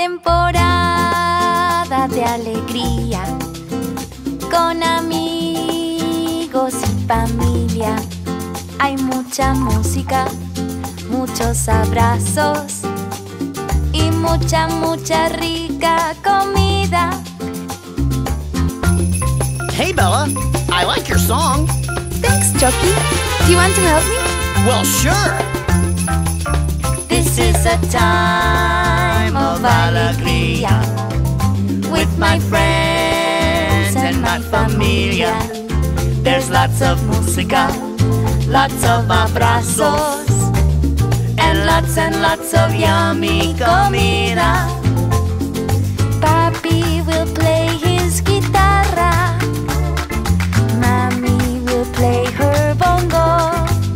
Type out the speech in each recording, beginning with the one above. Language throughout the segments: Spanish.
temporada de alegría, con amigos y familia. Hay mucha música, muchos abrazos y mucha, mucha rica comida. Hey, Bella, I like your song. Thanks, Chucky. Do you want to help me? Well, sure. This is a time of alegría, with my friends and my familia. There's lots of música, lots of abrazos, and lots of yummy comida. Papi will play his guitarra, Mami will play her bongo.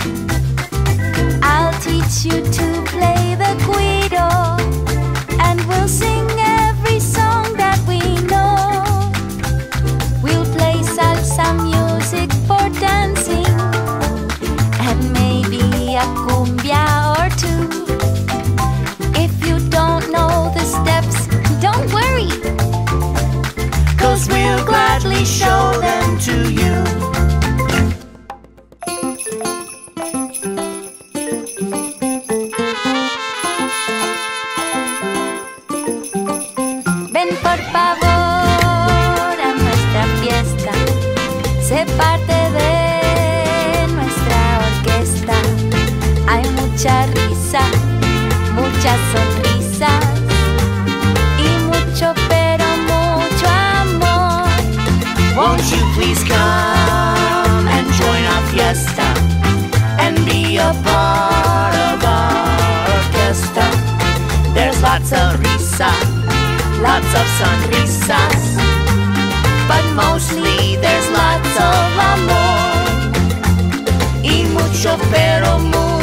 I'll teach you to play the guido, and we'll sing every song that we know. We'll play salsa music for dancing, and maybe a cumbia or two. If you don't know the steps, don't worry, 'cause we'll gladly show them to you. Ven por favor a nuestra fiesta, sé parte de nuestra orquesta. Hay mucha risa, muchas sonrisas y mucho, pero mucho amor. Won't you please come and join our fiesta and be a part of our orquesta? There's lots of risa, lots of sonrisas, but mostly there's lots of amor y mucho, pero mucho